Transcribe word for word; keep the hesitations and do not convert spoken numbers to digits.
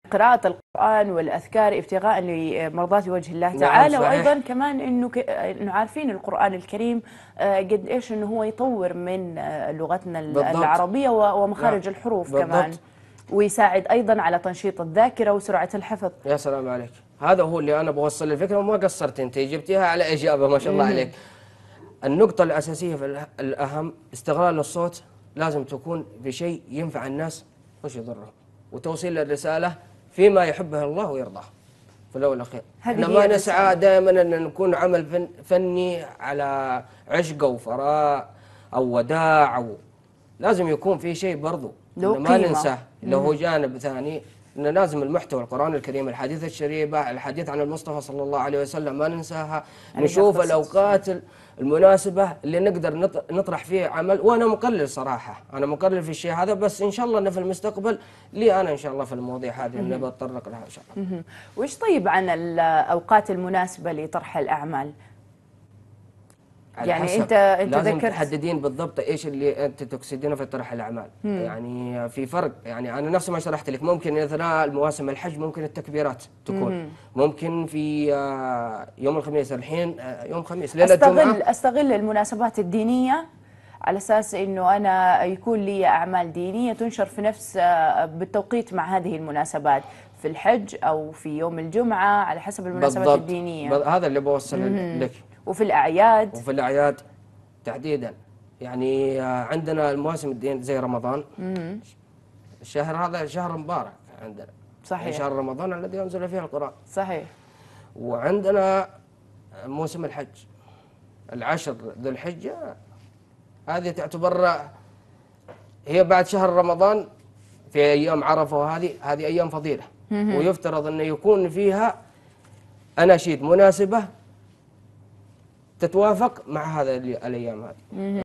قراءة القرآن والأذكار ابتغاء لمرضات وجه الله تعالى، وأيضا كمان إنه ك... إنه عارفين القرآن الكريم قد إيش إنه هو يطور من لغتنا بالضبط. العربية ومخارج لا. الحروف بالضبط. كمان، ويساعد أيضا على تنشيط الذاكرة وسرعة الفحفظ. يا سلام عليك، هذا هو اللي أنا بوصل الفكرة، وما قصرت أنت، جبتيها على إجابة ما شاء الله عليك. النقطة الأساسية في الأهم استغلال الصوت، لازم تكون بشيء ينفع الناس مش يضرهم، وتوصيل الرسالة فيما يحبه الله ويرضاه في الأول والأخير. احنا ما نسعى دائما أن نكون عمل فن فني على عشق أو فراء أو وداع أو لازم يكون في شيء برضو ما ننساه، اللي هو جانب ثاني، أن لازم المحتوى القرآن الكريم، الحديث الشريفة، الحديث عن المصطفى صلى الله عليه وسلم ما ننساها. نشوف الأوقات المناسبة اللي نقدر نطرح فيه عمل. وأنا مقلل صراحة، أنا مقلل في الشيء هذا، بس إن شاء الله أنه في المستقبل لي أنا إن شاء الله في المواضيع هذه اللي بتطرق لها إن شاء الله. وإيش طيب عن الأوقات المناسبة لطرح الأعمال؟ يعني انت انت لازم تحددين بالضبط ايش اللي انت تقصدينه في طرح الاعمال. مم. يعني في فرق، يعني انا نفس ما شرحت لك، ممكن اثناء المواسم الحج ممكن التكبيرات تكون، مم. ممكن في يوم الخميس، الحين يوم خميس ليله استغل الجمعه، استغل المناسبات الدينيه على اساس انه انا يكون لي اعمال دينيه تنشر في نفس بالتوقيت مع هذه المناسبات، في الحج او في يوم الجمعه على حسب المناسبات بالضبط. الدينيه. هذا اللي بوصل مم. لك. وفي الأعياد وفي الأعياد تحديدا، يعني عندنا المواسم الدين زي رمضان. مم. الشهر هذا شهر مبارك عندنا، صحيح، يعني شهر رمضان الذي أنزل فيه القرآن. صحيح. وعندنا موسم الحج، العشر ذو الحجة، هذه تعتبر هي بعد شهر رمضان، في أيام عرفة، وهذه هذه أيام فضيلة. مم. ويفترض أن يكون فيها أناشيد مناسبة تتوافق مع هذا الأيام هذه.